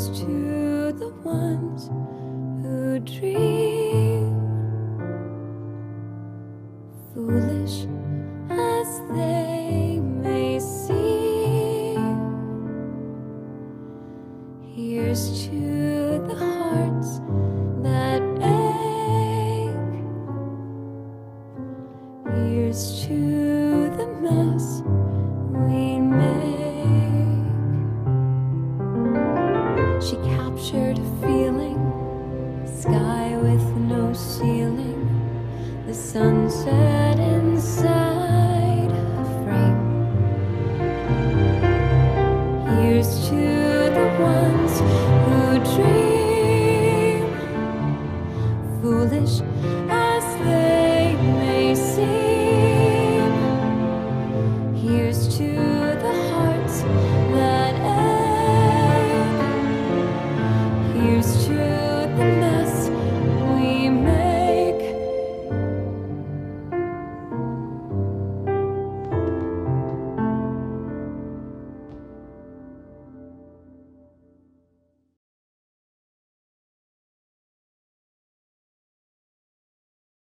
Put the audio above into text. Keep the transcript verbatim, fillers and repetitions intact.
Here's to the ones who dream, foolish as they may seem. Here's to the hearts that ache. Here's to the mess we make. She captured a feeling, sky with no ceiling, the sunset inside a frame. Here's to the ones who dream, foolish